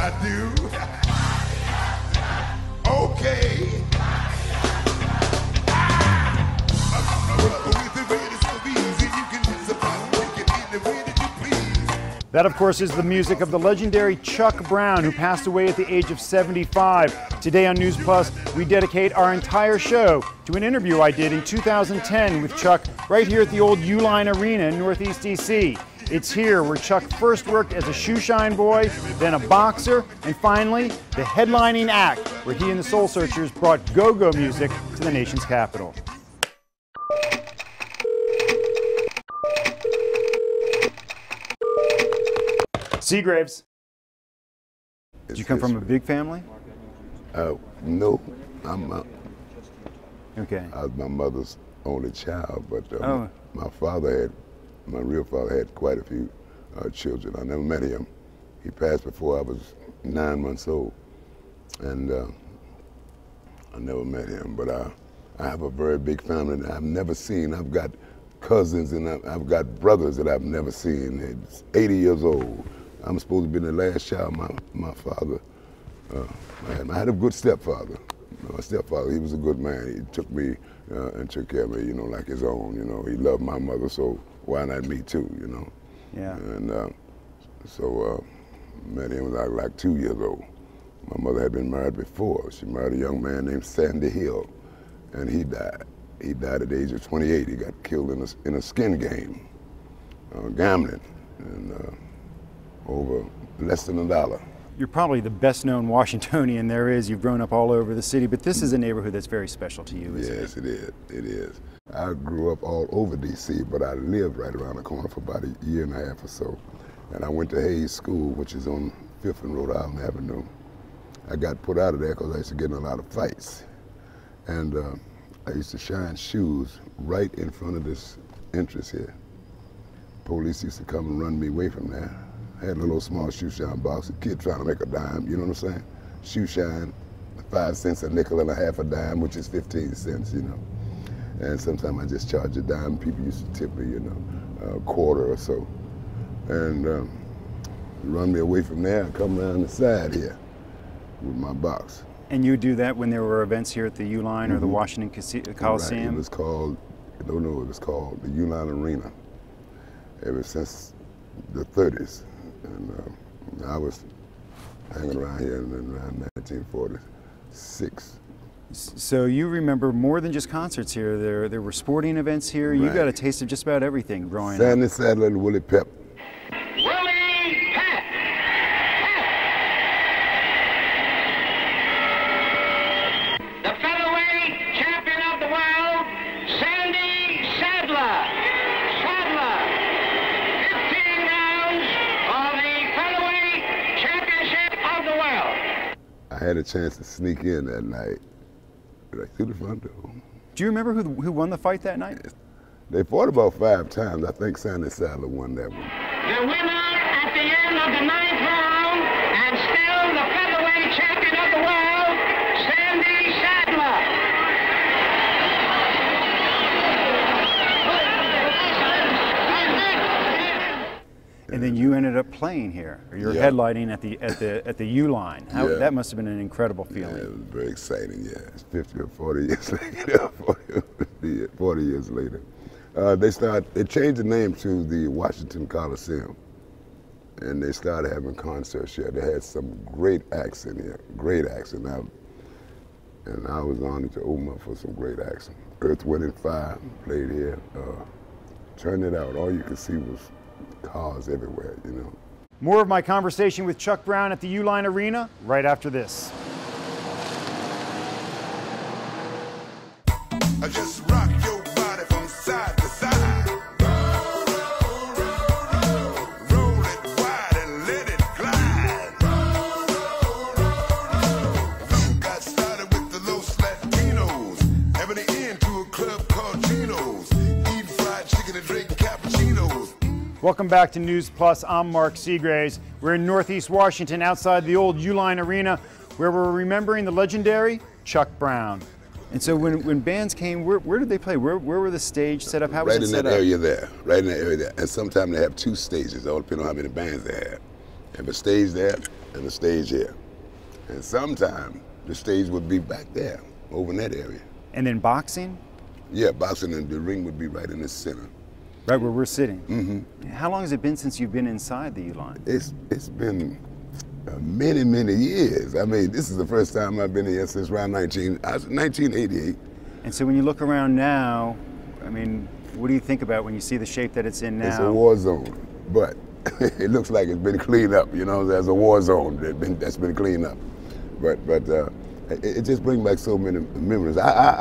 I do. Okay. That, of course, is the music of the legendary Chuck Brown, who passed away at the age of 75. Today on News Plus, we dedicate our entire show to an interview I did in 2010 with Chuck right here at the old Uline Arena in Northeast DC. It's here where Chuck first worked as a shoeshine boy, then a boxer, and finally the headlining act where he and the Soul Searchers brought go-go music to the nation's capital. Segraves. Did you come from a big family? No, I'm okay. I was my mother's only child, but my real father had quite a few children. I never met him. He passed before I was 9 months old, and I never met him. But I have a very big family that I've never seen. I've got cousins and I've got brothers that I've never seen. It's 80 years old. I'm supposed to be the last child. My father, I had a good stepfather. My stepfather, he was a good man. He took me and took care of me, you know, like his own. You know, he loved my mother, so why not me too, you know? Yeah. And so met him when I was like 2 years old. My mother had been married before. She married a young man named Sandy Hill, and he died. He died at the age of 28. He got killed in a skin game, gambling, and over less than $1. You're probably the best known Washingtonian there is. You've grown up all over the city, but this is a neighborhood that's very special to you, isn't it? Yes, it is. It is. I grew up all over D.C., but I lived right around the corner for about a year and a half or so. And I went to Hayes School, which is on 5th and Rhode Island Avenue. I got put out of there because I used to get in a lot of fights. And I used to shine shoes right in front of this entrance here. Police used to come and run me away from there. I had a little small shoe shine box, a kid trying to make a dime, you know what I'm saying? Shoe shine, 5 cents, a nickel, and a half a dime, which is 15 cents, you know. And sometimes I just charge a dime. People used to tip me, you know, a quarter or so. And run me away from there and come around the side here with my box. And you do that when there were events here at the Uline or the Washington Coliseum? Right. It was called, it was called the Uline Arena ever since the 30s. And I was hanging around here around 1946. So you remember more than just concerts here. There were sporting events here. Right. You got a taste of just about everything growing up. Sandy Sadler and Willie Pep. Willie Pep! The featherweight champion of the world, Sandy Sadler. 15 rounds of the featherweight championship of the world. I had a chance to sneak in that night, right through the front door. Do you remember who won the fight that night? They fought about 5 times. I think Sandy Sadler won that one. The winner at the end of the 9th round, and still the featherweight champion of the world, Sandy Sadler. And then you ended up playing here, or you're headlining at the Uline. That must have been an incredible feeling. Yeah, it was very exciting. Yeah, it's 50 or 40 years later. 40 years later, they changed the name to the Washington Coliseum, and they started having concerts here. They had some great acts in here, great acts, and I was honored to open up for some great acts. Earth, Wind and Fire played here. Turn It Out. All you could see was cars everywhere, you know. More of my conversation with Chuck Brown at the Uline Arena right after this. I just rock your body from side to side. Roll, roll, roll, roll. Roll it wide and let it glide. Roll, roll, roll, roll. Got started with the Los Latinos, having an end to a club called Gino's, eating fried chicken and drinking cappuccinos. Welcome back to News Plus. I'm Mark Segraves. We're in Northeast Washington outside the old Uline Arena where we're remembering the legendary Chuck Brown. And so when bands came, where did they play? Where were the stage set up? How was it set up? Right in that area there, right in that area there. And sometimes they have 2 stages, it all depends on how many bands they have. They have a stage there, and the stage here. And sometime the stage would be back there, over in that area. And then boxing? Yeah, boxing, and the ring would be right in the center. Right where we're sitting. Mm-hmm. How long has it been since you've been inside the U-Line? It's been many, many years. I mean, this is the first time I've been here since around 1988. And so when you look around now, I mean, what do you think about when you see the shape that it's in now? It's a war zone, but it looks like it's been cleaned up. You know, there's a war zone that's been cleaned up. But it just brings back so many memories.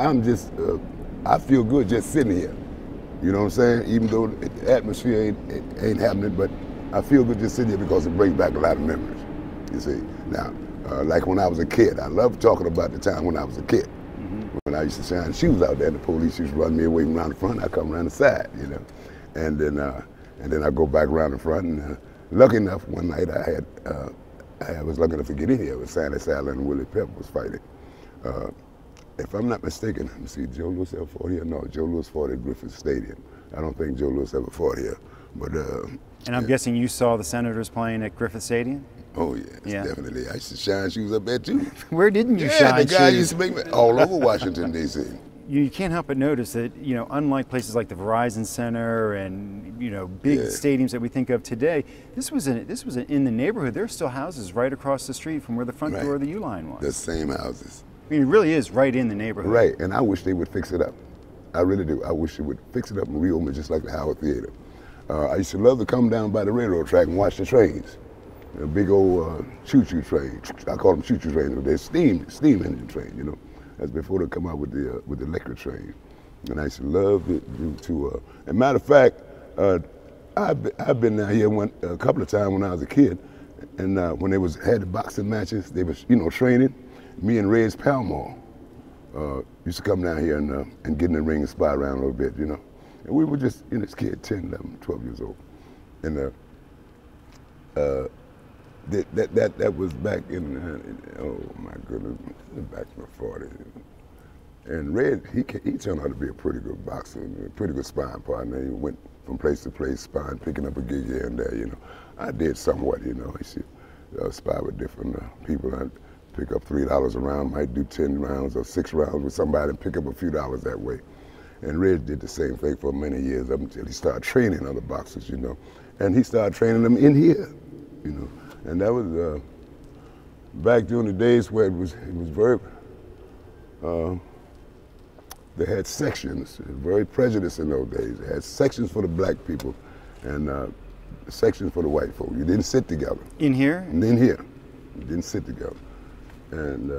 I feel good just sitting here. You know what I'm saying? Even though the atmosphere ain't happening, but I feel good just sitting here because it brings back a lot of memories. You see, now, like when I was a kid, I love talking about the time when I was a kid. Mm-hmm. When I used to shine shoes out there, and the police used to run me away from around the front. I come around the side, you know, and then I go back around the front. And lucky enough, one night I was lucky enough to get in here with Sandy Sadler and Willie Pep was fighting. If I'm not mistaken, let me see, Joe Louis ever fought here? No, Joe Louis fought at Griffith Stadium. I don't think Joe Louis ever fought here, but. And I'm guessing you saw the Senators playing at Griffith Stadium? Oh yeah, definitely. I used to shine shoes up there too. Where didn't you shine shoes? The guy used to make me all over Washington D.C. You can't help but notice that, you know, unlike places like the Verizon Center and, you know, big stadiums that we think of today, this was in the neighborhood. There are still houses right across the street from where the front door of the U-Line was. The same houses. I mean, it really is right in the neighborhood. Right, and I wish they would fix it up. I really do. I wish they would fix it up and reopen it just like the Howard Theater. I used to love to come down by the railroad track and watch the trains. A big old choo-choo train. I call them choo-choo trains, but they're steam engine train, you know. That's before they come out with the electric train. And I used to love to as a matter of fact, I've been down here a couple of times when I was a kid, and when they had the boxing matches, they was, you know, training. Me and Reg Palmore used to come down here and get in the ring and spy around a little bit, you know. And we were just, you know, this kid, 10, 11, 12 years old. And that was back in, oh my goodness, back in the 40s. And Red, he turned out to be a pretty good boxer, a pretty good sparring partner. He went from place to place, sparring, picking up a gig here and there, you know. I did somewhat, you know. I used to spar with different people. I'd pick up $3 a round, might do 10 rounds or 6 rounds with somebody and pick up a few dollars that way. And Red did the same thing for many years up until he started training other boxers, you know. And he started training them in here, you know. And that was back during the days where it was very, they had sections, very prejudiced in those days. They had sections for the black people and sections for the white folk. You didn't sit together. In here? And in here. You didn't sit together. And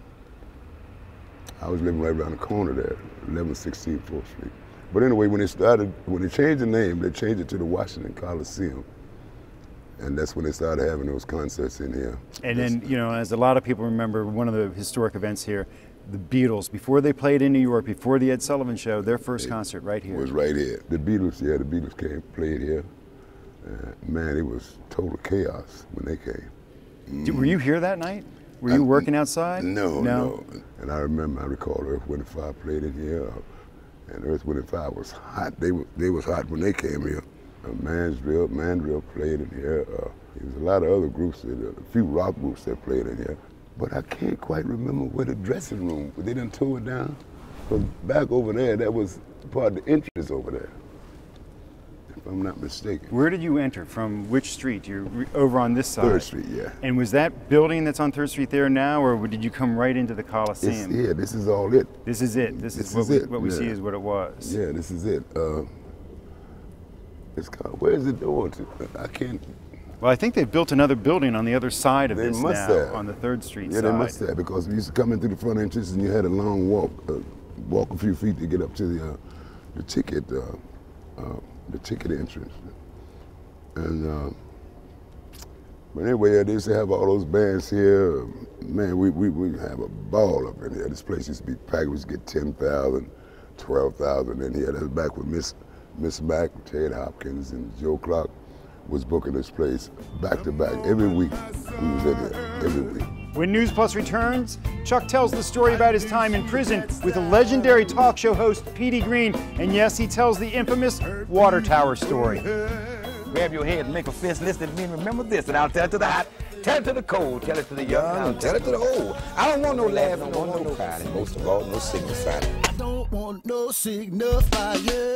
I was living right around the corner there, 1116 4th Street. But anyway, when they changed the name, they changed it to the Washington Coliseum. And that's when they started having those concerts in here. And then, you know, as a lot of people remember, one of the historic events here, the Beatles, before they played in New York, before the Ed Sullivan Show, their first concert right here. Was right here. The Beatles, yeah, the Beatles played here. Man, it was total chaos when they came. Were you here that night? Were you working outside? No. And I recall Earth, Wind & Fire played in here, and Earth, Wind & Fire was hot. They was hot when they came here. Mandrill played in here. There was a lot of other groups, a few rock groups that played in here. But I can't quite remember where the dressing room, they didn't tore it down. But back over there, that was part of the entrance over there, if I'm not mistaken. Where did you enter? From which street? You're over on this side? 3rd Street, yeah. And was that building that's on 3rd Street there now, or did you come right into the Coliseum? Yeah, this is all it. This is it. This is what we see is what it was. Yeah, this is it. It's called, where's the door to? I can't. Well, I think they've built another building on the other side of this now, on the 3rd Street side. Yeah, they must have, because we used to come in through the front entrance and you had a long walk a few feet to get up to the ticket entrance. And but anyway, they used to have all those bands here. Man, we have a ball up in here. This place used to be packed. We used to get 10,000, 12,000 in here. That's back with Miss Mack, Ted Hopkins, and Joe Clark was booking this place back to back. Every week we was in here, every week. When NewsPlus returns, Chuck tells the story about his time in prison with the legendary talk show host Petey Green. And yes, he tells the infamous water tower story. Grab your head and make a fist, listen to me, and remember this, and I'll tell it to the hot, tell it to the cold, tell it to the young, and tell it to the old. I don't want no laughing, I don't want no crying, and most of all, no signifying. I don't want no signifying.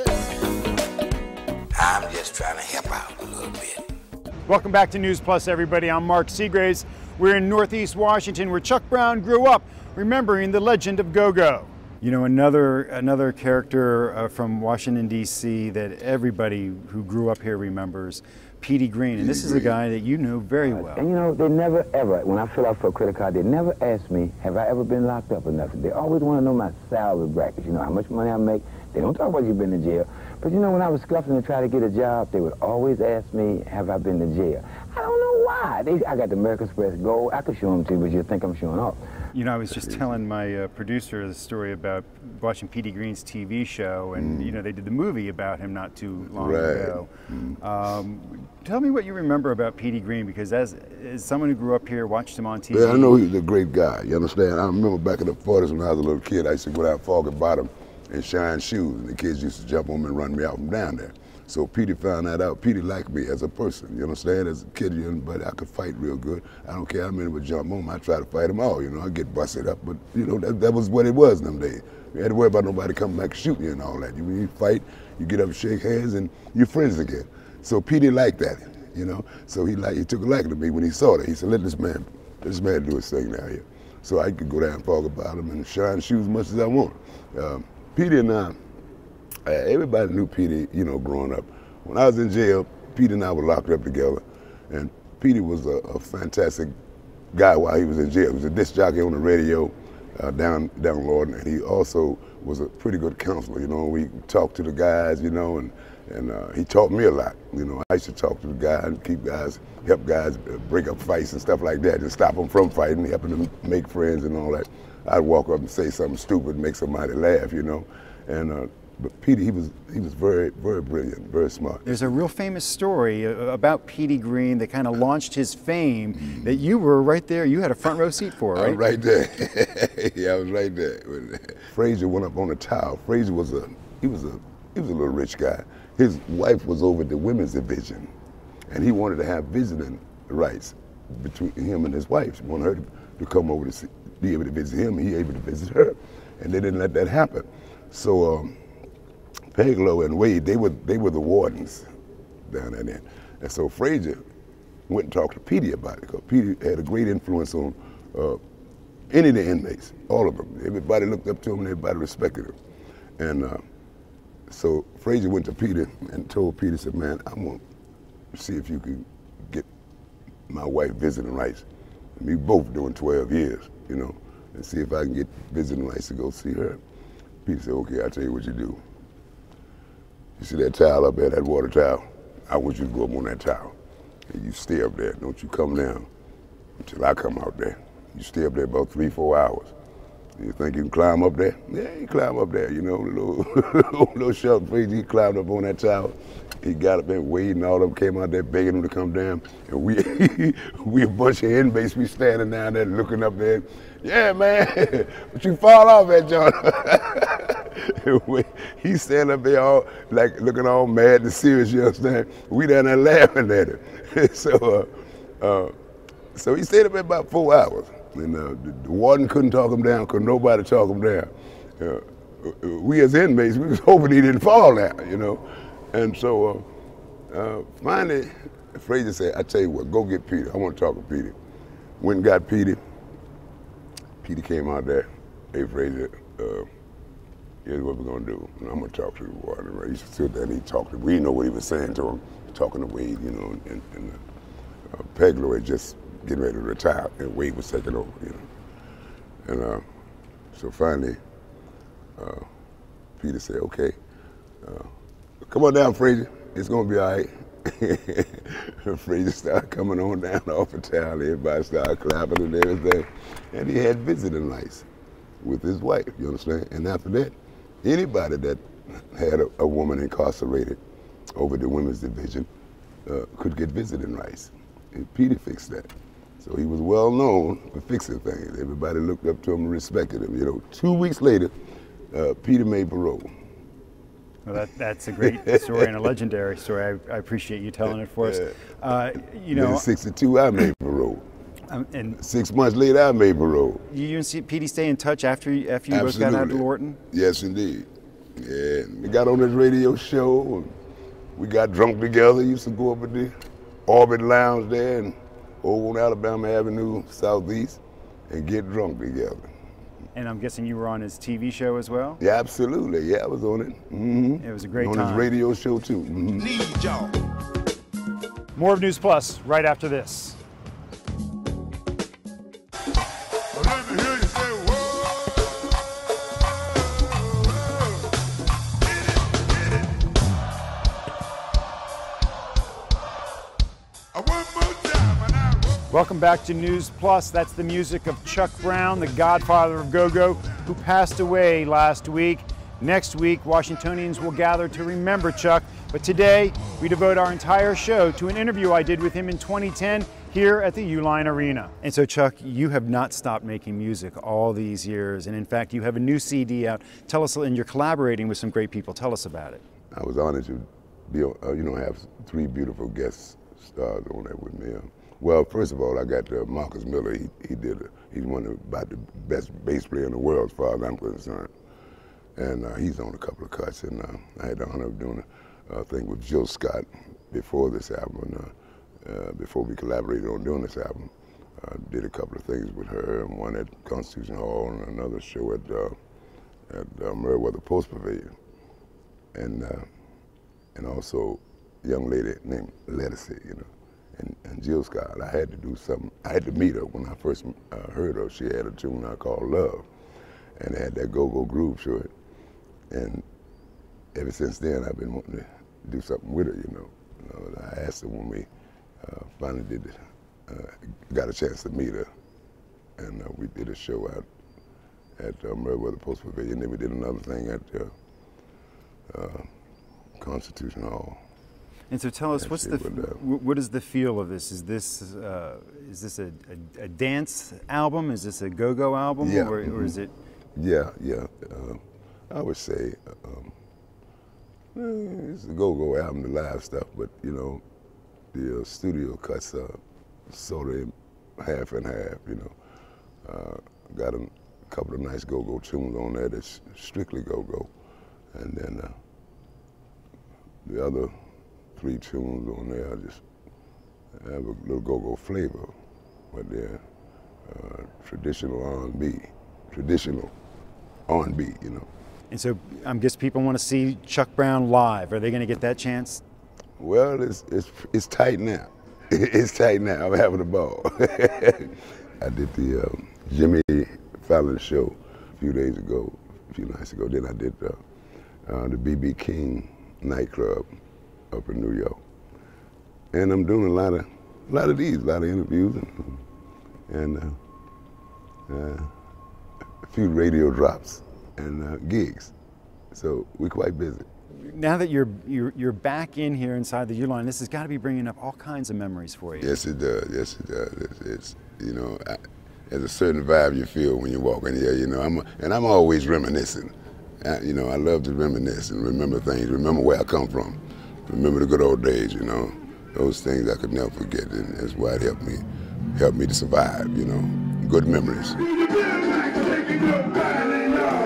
I'm just trying to help out a little bit. Welcome back to News Plus, everybody. I'm Mark Segraves. We're in Northeast Washington, where Chuck Brown grew up, remembering the legend of Go-Go. You know, another character from Washington, D.C. that everybody who grew up here remembers, Petey Greene. And this is a guy that you knew very well. And you know, they never ever, when I fill out for a credit card, they never ask me, have I ever been locked up or nothing. They always want to know my salary brackets, you know, how much money I make. They don't talk about you been to jail. But you know, when I was scuffling to try to get a job, they would always ask me, have I been to jail? I don't know why. I got the American Express Gold. I could show them to you, but you'd think I'm showing off. You know, I was just telling my producer the story about watching Petey Greene's TV show, and you know, they did the movie about him not too long ago. Tell me what you remember about Petey Greene, because as someone who grew up here, watched him on TV. Yeah, I know he was a great guy. You understand? I remember back in the 40s when I was a little kid, I used to go down Foggy Bottom and shine shoes, and the kids used to jump on me and run me out from down there. So Petey found that out. Petey liked me as a person, you understand? As a kid, but I could fight real good. I don't care how many would jump on me, I try to fight them all, you know. I get busted up, but you know, that was what it was them days. You had to worry about nobody coming back and shooting you and all that. You fight, you get up and shake hands, and you're friends again. So Petey liked that, you know. So he took a liking to me when he saw that. He said, let this man do his thing now here. So I could go down and Foggy Bottom and shine shoes as much as I want. Petey and I, everybody knew Petey, you know, growing up. When I was in jail, Petey and I were locked up together, and Petey was a fantastic guy while he was in jail. He was a disc jockey on the radio down Lorton, and he also was a pretty good counselor. You know, we talked to the guys, you know, and he taught me a lot. You know, I used to talk to the guys and help guys break up fights and stuff like that, and stop them from fighting, helping them make friends and all that. I'd walk up and say something stupid, make somebody laugh, you know, and. But Petey, he was very, very brilliant, very smart. There's a real famous story about Petey Greene that kind of launched his fame. That you were right there. You had a front row seat for, right? I was right there. Yeah, I was right there. Frazier went up on a towel. Frazier was a little rich guy. His wife was over the women's division, and he wanted to have visiting rights between him and his wife. He wanted her to come over to be able to visit him, and he able to visit her, and they didn't let that happen. So. Peglow and Wade, they were the wardens down there. And so Frazier went and talked to Petey about it, because Petey had a great influence on any of the inmates, all of them. Everybody looked up to him and everybody respected him. And so Frazier went to Petey and told Petey, said, man, I want to see if you can get my wife visiting rights. And we both doing 12 years, you know, and see if I can get visiting rights to go see her. Petey said, okay, I'll tell you what you do. You see that towel up there, that water towel? I want you to go up on that towel. And you stay up there. Don't you come down until I come out there. You stay up there about 3-4 hours. You think you can climb up there? Yeah, you climb up there, you know, little short face. He climbed up on that tower. He got up there, Wade and all of them came out there begging him to come down. And we a bunch of inmates, we standing down there looking up there. Yeah, man, but you fall off that John. He standing up there all, like looking all mad and serious, you understand? We down there laughing at him. So he stayed up there about 4 hours. And the warden couldn't talk him down, couldn't nobody talk him down. We as inmates, we was hoping he didn't fall now, you know. And so finally, Frazier said, I tell you what, go get Petey. I want to talk to Petey. Went and got Petey. Petey came out there. Hey, Frazier, here's what we're going to do. And I'm going to talk to the warden. Right? He stood there and he talked to him. We didn't know what he was saying to him, talking to Wade, you know. And Peglow had just getting ready to retire, and Wade was taking over, you know. And so finally, Petey said, okay, come on down, Frazier. It's going to be all right. Frazier started coming on down off the town. Everybody started clapping and everything. And he had visiting rights with his wife, you understand? And after that, anybody that had a woman incarcerated over the women's division could get visiting rights. And Petey fixed that. So he was well known for fixing things. Everybody looked up to him and respected him. You know, 2 weeks later, Petey made parole. Well, that's a great story and a legendary story. I appreciate you telling it for us. You know, in '62, I made parole. And 6 months later, I made parole. You and Petey stay in touch after you both got out of Lorton? Yes, indeed. Yeah, we got on this radio show, and we got drunk together. Used to go up at the Orbit Lounge there and over on Alabama Avenue Southeast and get drunk together. And I'm guessing you were on his TV show as well? Yeah, absolutely. Yeah, I was on it. It was a great time. On his radio show too. Need y'all. More of News Plus right after this. Let me hear you say, whoa. One more time, and I Welcome back to News Plus. That's the music of Chuck Brown, the godfather of go-go, who passed away last week. Next week, Washingtonians will gather to remember Chuck. But today, we devote our entire show to an interview I did with him in 2010 here at the Uline Arena. And so, Chuck, you have not stopped making music all these years. And in fact, you have a new CD out. Tell us, and you're collaborating with some great people. Tell us about it. I was honored to be, have 3 beautiful guest stars on that with me. Well, first of all, I got Marcus Miller. He's one of about the best bass player in the world, as far as I'm concerned. And he's on a couple of cuts. And I had the honor of doing a thing with Jill Scott before this album. Before we collaborated on doing this album, did a couple of things with her, and one at Constitution Hall and another show at Meriwether Post Pavilion, and also a young lady named Letticy, and Jill Scott. I had to do something. I had to meet her when I first heard her. She had a tune I called Love, and it had that go-go groove to it. And ever since then, I've been wanting to do something with her. I asked her when we finally got a chance to meet her, and we did a show out at Meriwether Post Pavilion. Then we did another thing at Constitution Hall. And so, tell us, what is the feel of this? Is this a dance album? Is this a go-go album? Yeah. Or is it? Yeah. I would say it's a go-go album, the live stuff, but the studio cuts are sort of half and half, Got a couple of nice go-go tunes on there that's strictly go-go. And then the other 3 tunes on there just have a little go-go flavor, but they're traditional R&B, And so I guess people want to see Chuck Brown live. Are they going to get that chance? Well, it's tight now. It's tight now. I'm having a ball. I did the Jimmy Fallon show a few nights ago. Then I did the B.B. King nightclub up in New York. And I'm doing a lot of interviews and a few radio drops and gigs. So we're quite busy. Now that you're back in here inside the Uline, this has got to be bringing up all kinds of memories for you. Yes, it does. Yes, it does. It's there's a certain vibe you feel when you walk in here. I'm always reminiscing. I love to reminisce and remember things. Remember where I come from. Remember the good old days. Those things I could never forget, and that's why it helped me to survive. Good memories.